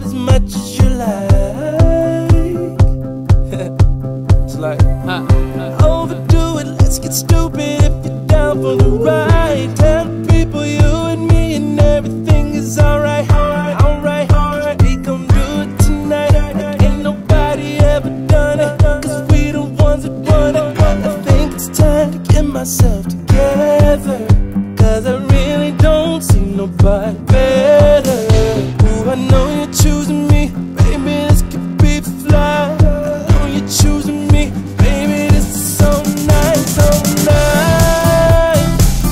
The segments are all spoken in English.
as much as you like. It's like, overdo it, let's get stupid if you're down for the ride. Tell the people you and me and everything is alright. Alright, we gon' do it tonight. Ain't nobody ever done it, cause we the ones that want it. I think it's time to get myself together, cause I really don't see nobody better. Ooh, I know you're choosing me, baby, this could be fly. I know you're choosing me, baby, this is so nice, so nice.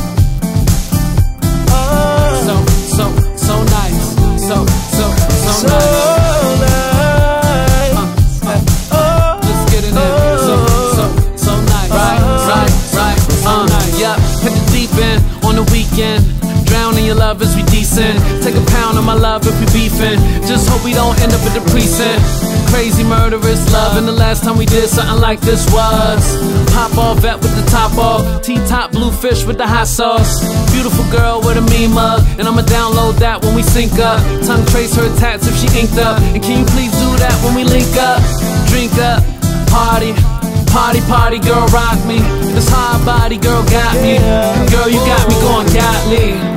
So nice, so nice. Let's get it in. So nice, right. Yep, hit the deep end on the weekend. Drown in your love as we decent. Take a pound of my love if we beefing. Just hope we don't end up at the precinct. Crazy murderous love, and the last time we did something like this was hop off vet with the top off, T-top blue fish with the hot sauce. Beautiful girl with a mean mug, and I'ma download that when we sync up. Tongue trace her tats if she inked up, and can you please do that when we link up? Drink up, party, girl rock me. This hard body girl got me. Girl, you got me going godly.